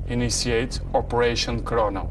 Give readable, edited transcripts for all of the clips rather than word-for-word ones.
Initiate Operation Chrono.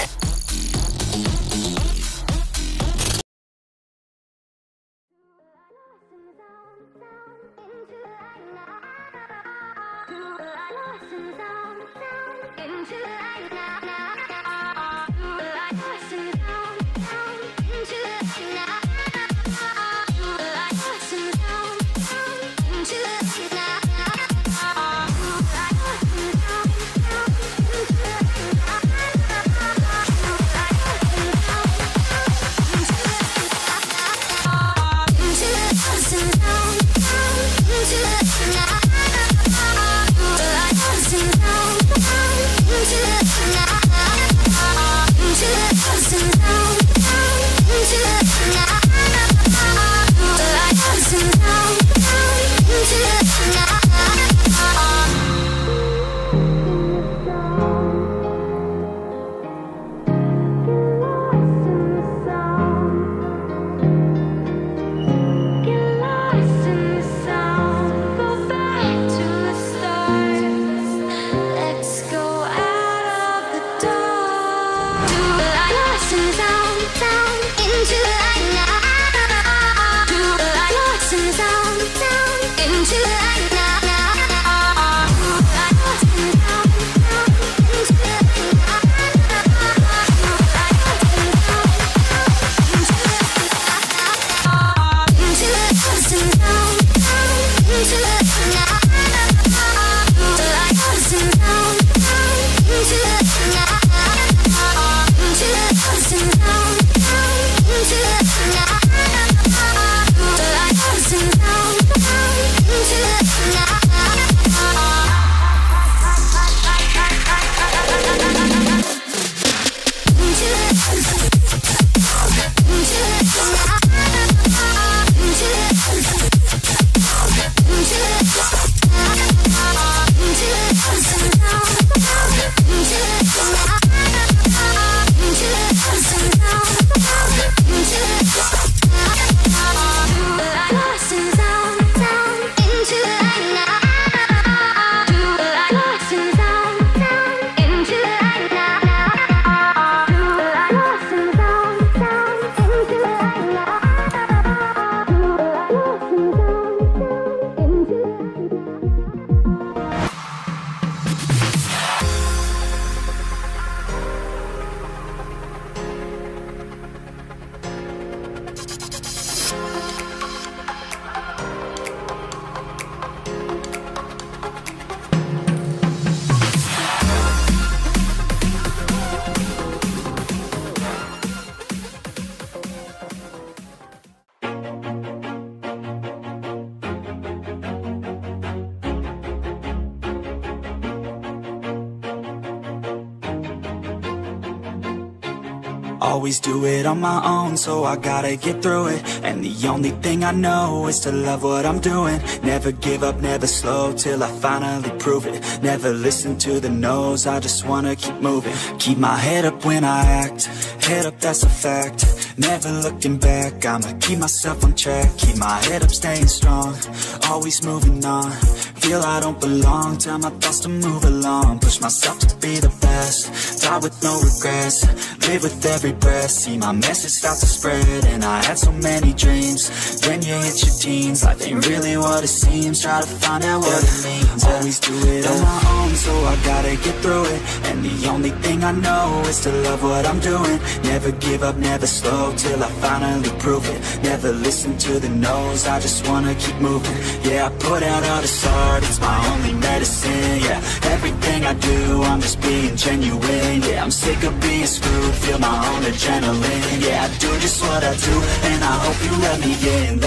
Always do it on my own, so I gotta get through it. And the only thing I know is to love what I'm doing. Never give up, never slow, till I finally prove it. Never listen to the no's, I just wanna keep moving. Keep my head up when I act, head up, that's a fact. Never looking back, I'ma keep myself on track. Keep my head up, staying strong, always moving on. Feel I don't belong, tell my thoughts to move along. Push myself to be the best, die with no regrets. Live with every breath, see my message start to spread. And I had so many dreams, when you hit your teens, life ain't really what it seems. Try to find out what it means. Always do it on my own, so I gotta get through it. And the only thing I know is to love what I'm doing. Never give up, never slow, till I finally prove it. Never listen to the no's, I just wanna keep moving. Yeah, I put out all this art, it's my only medicine. Yeah, everything I do, I'm just being genuine. Yeah, I'm sick of being screwed, feel my own adrenaline. Yeah, I do just what I do, and I hope you let me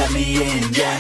in, yeah.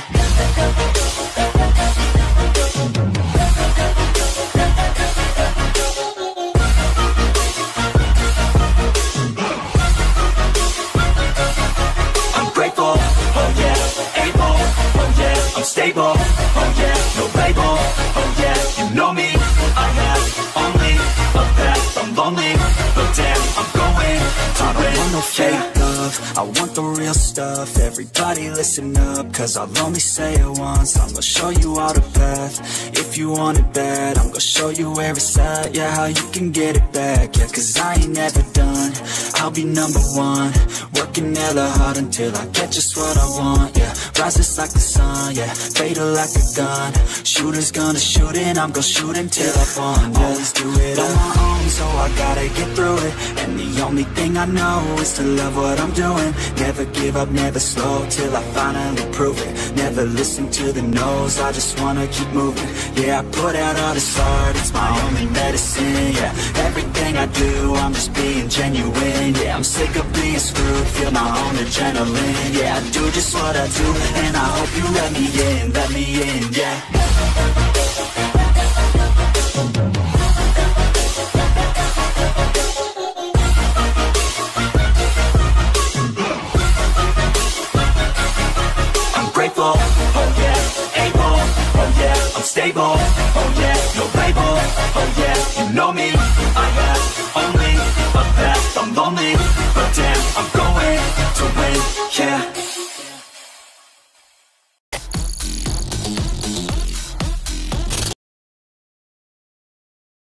I'm grateful, oh yeah, able, oh yeah, I'm stable, oh yeah, no label, oh yeah, you know me, I have only a path, I'm lonely, but damn, I'm going to win. I don't want no fake love, love, I want the real stuff. Everybody listen up, cause I'll only say it once. I'm gonna show you all the path. If you want it bad, I'm gonna show you where it's at. Yeah, how you can get it back. Yeah, cause I ain't never done, I'll be number one. Working hella hard until I get just what I want. Yeah, rises like the sun, yeah, fatal like a gun. Shooter's gonna shoot and I'm gonna shoot until I fall. Always do it on my own, so I gotta get through it. And the only thing I know is to love what I'm doing. Never give up, never slow, till I finally prove it. Never listen to the no's, I just wanna keep moving. Yeah, I put out all this art, it's my only medicine. Yeah, everything I do, I'm just being genuine. Yeah, I'm sick of being screwed, feel my own adrenaline. Yeah, I do just what I do, and I hope you let me in, yeah. Oh yeah, able, oh yeah, I'm stable, oh yeah, no label, oh yeah, you know me, I have only a path, I'm lonely, but damn, I'm going to win, yeah.